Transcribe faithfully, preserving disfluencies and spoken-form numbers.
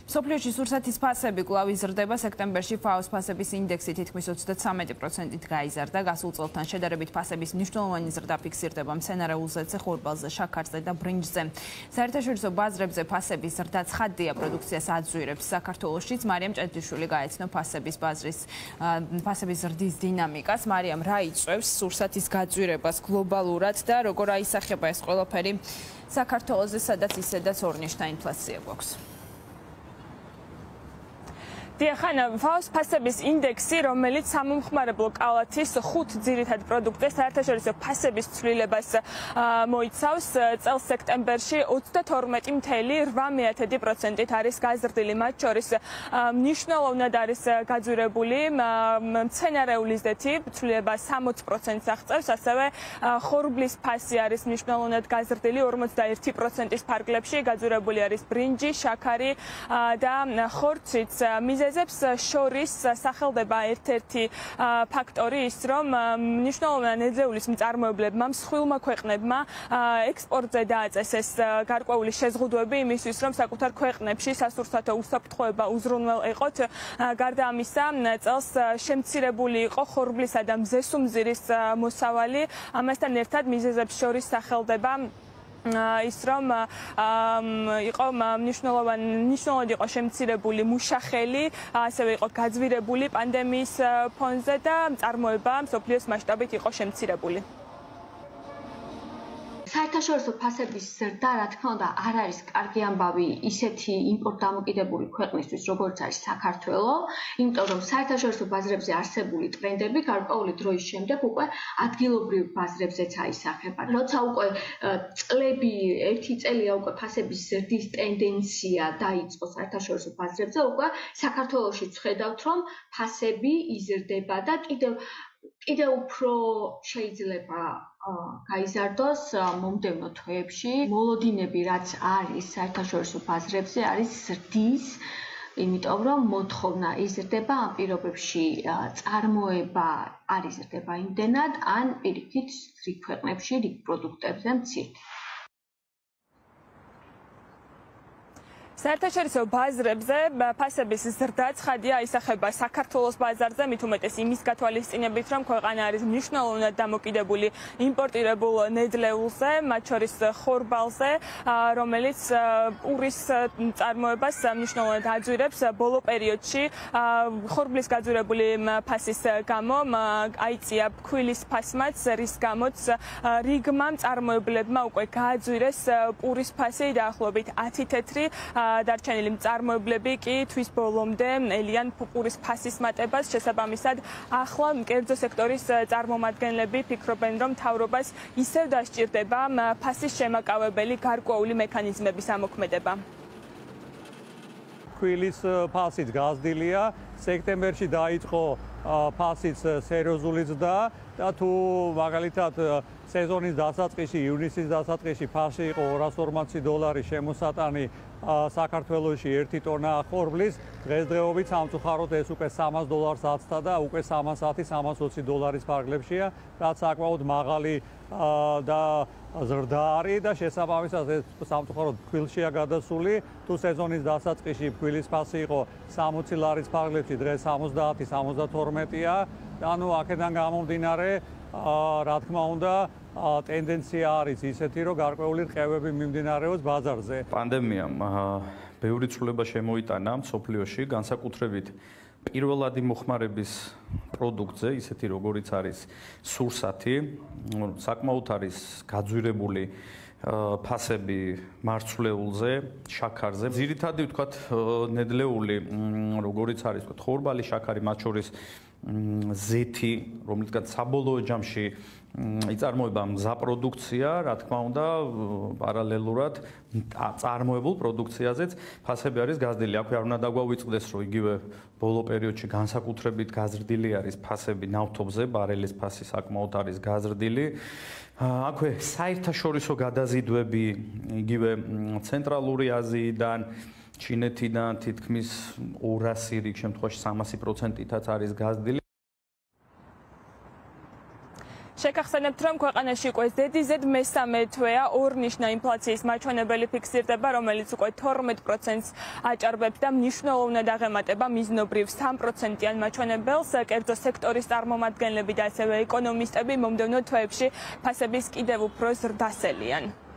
მსოფლიოში სურსათის ფასები კვლავ იზრდება. სექტემბერში ფაოს ფასების ინდექსი თითქმის ოცდათვრამეტი პროცენტით გაიზარდა. გასულ წელთან შედარებით ფასების მნიშვნელოვანი ზრდა ფიქსირდება მცენარე უზეთზე, ხორბალზე, შაქარზე და ბრინჯზე. საერთაშორისო ბაზრებზე ფასების ზრდა ცხადია, პროდუქციას აძვირებს. საქართველოშიც მარიამ ჭედრიშვილი გაეცნო ფასების ბაზრის ფასების ზრდის დინამიკას. მარიამ, რა იწვევს სურსათის გაძვირებას გლობალურად და როგორ აისახება ეს ყველაფერი საქართველოზე, სადაც ისედაც ორნიშნა ინფლაცია გვაქვს? დიახანა, ფაოს ფასების ინდექსი, რომელიც სამომხმარებლო კალათის ხუთ ძირითად პროდუქტის საერთაშორისო ფასების ცვლილებას მოიცავს, წელს სექტემბერში ოცდათორმეტი წუთი რვა პროცენტით არის გაზრდილი, მათ შორის მნიშვნელოვნად არის გაძვირებული მცენარეული ზეთი, ცვლილება სამოცი პროცენტს აღწევს, ასევე ხორბლის ფასი არის მნიშვნელოვნად გაზრდილი, ორმოცდაერთი პროცენტის ფარგლებში, გაძვირებული არის ბრინჯი, შაქარი და ხორციც. მიზეზებს შორის სახელდება ერთ-ერთი ფაქტორი ის, რომ მნიშვნელოვანი ნედლეულის მწარმოებლებმა მსხვილმა ქვეყნებმა ექსპორტზე დააწესეს გარკვეული შეზღუდვები იმისთვის, რომ საკუთარ ქვეყნებში სასურსათო უსაფრთხოება უზრუნველ ეყოთ. გარდა ამისა, წელს შემცირებული იყო ხორბლისა და მზესუმზირის მოსავალი. ამასთან ერთად მიზეზებს შორის სახელდება ის რომ იყო მნიშვნელოვნად იყო შემცირებული მუშახელი, ასევე იყო გაძვირებული პანდემიის ფონზე და მწარმოება მსოფლიოს მასშტაბით იყო შემცირებული. საერთაშორისო ფასების ზრდა, რა თქმა უნდა, არ არის კარგი ამბავი ისეთი იმპორტ დამოკიდებული ქვეყნისთვის, როგორც არის საქართველო, იმიტომ რომ საერთაშორისო ბაზრებზე არსებული ტრენდები გარკვეული დროის შემდეგ უკვე ადგილობრივ ბაზრებზეც აისახება. როცა უკვე წლები, ერთი წელია უკვე ფასების ზრდის ტენდენცია დაიწყო საერთაშორისო ბაზრებზე, უკვე საქართველოშიც ხედავთ, რომ ფასები იზრდება და კიდევ კიდევ უფრო შეიძლება გაიზარდოს მომდევნო თვეებში. მოლოდინები, რაც არის საერთაშორისო ბაზრებზე, არის ზრდის, იმიტომ რომ მოთხოვნა იზრდება ამ პირობებში, წარმოება არ იზრდება იმდენად, ან პირიქით რიგ ქვეყნებში, რიგ პროდუქტებზე მცირდება. საერთაშორისო ბაზრებზე ფასების ზრდა ცხადია აისახება საქართველოს ბაზარზე, მით უმეტეს იმის გათვალისწინებით, რომ ქვეყანა არის მნიშვნელოვნად დამოკიდებული იმპორტირებულ ნედლეულზე, მათ შორის ხორბალზე, რომელიც პურის წარმოებას მნიშვნელოვნად აძვირებს. ბოლო პერიოდში ხორბლის გაძვირებული ფასის გამო აიწია ფქვილის ფასმაც, რის გამოც რიგმა მწარმოებლებმა უკვე გააძვირეს პურის ფასი დაახლოებით ათი თეთრი. დარჩენილი მწარმოებლები კი თვის ბოლომდე ელიან პურის ფასის მატებას. შესაბამისად, ახლა კერძო სექტორის წარმომადგენლები ფიქრობენ, რომ მთავრობას ისევ დასჭირდება ფასის შემაკავებელი გარკვეული მექანიზმების ამოქმედება. ფქვილის ფასით გაზრდილია, სექტემბერში დაიწყო ფასის სერიოზული ზრდა და თუ მაგალითად სეზონის დასაწყისში, ივნისის დასაწყისში ფასი იყო ორას ორმოცი დოლარი შემოსატანი საქართველოში ერთი ტონა ხორბლის, დღესდღეობით სამწუხაროდ ეს უკვე სამას დოლარს აცდა და უკვე სამას ათი სამას ოცი დოლარის ფარგლებშია, რაც საკმაოდ მაღალი და ზრდა არის და შესაბამისად ეს სამწუხაროდ ფქვილშია გადასული. თუ სეზონის დასაწყისში ფქვილის ფასი იყო სამოცი ლარის ფარგლებში, დღეს სამოცდაათი სამოცდათორმეტია. ანუ აქედან გამომდინარე, რა თქმა უნდა, ტენდენცია არის ისეთი, რომ გარკვეული რყევები მიმდინარეობს ბაზარზე. პანდემიამ ბევრი ცვლილება შემოიტანა მსოფლიოში, განსაკუთრებით პირველადი მოხმარების პროდუქტზე, ისეთი როგორიც არის სურსათი, საკმაოდ არის გაძვირებული ფასები მარცვლეულზე, შაქარზე. ძირითადი ვთქვათ ნედლეული, როგორიც არის ვთქვათ ხორბალი, შაქარი, მათ შორის ზეთი, რომლითაც საბოლოო ჯამში იწარმოება მზა პროდუქცია, რა თქმა უნდა, პარალელურად წარმოებულ პროდუქციაზეც ფასები არის გაზრდილი. აქვე არ უნდა დაგვავიწყდეს, რომ იგივე ბოლო პერიოდში განსაკუთრებით გაზრდილი არის ფასები ნავთობზე, ბარელის ფასი საკმაოდ არის გაზრდილი. აქვე საერთაშორისო გადაზიდვები, იგივე ცენტრალური აზიიდან, ჩინეთიდან თითქმის ორასი რიგ შემთხვევაში სამასი პროცენტითაც არის გაზრდილი. შეგახსენებთ, რომ ქვეყანაში უკვე ზედიზედ მესამე თვეა ორნიშნა ინფლაციის მაჩვენებელი ფიქსირდება, რომელიც უკვე თორმეტ პროცენტს აჭარბებს და მნიშვნელოვნად აღემატება მიზნობრივ სამ პროცენტიან მაჩვენებელს. კერძო სექტორის წარმომადგენლები და ასევე ეკონომისტები მომდევნო თვეებში ფასების კიდევ უფრო ზრდას ელიან.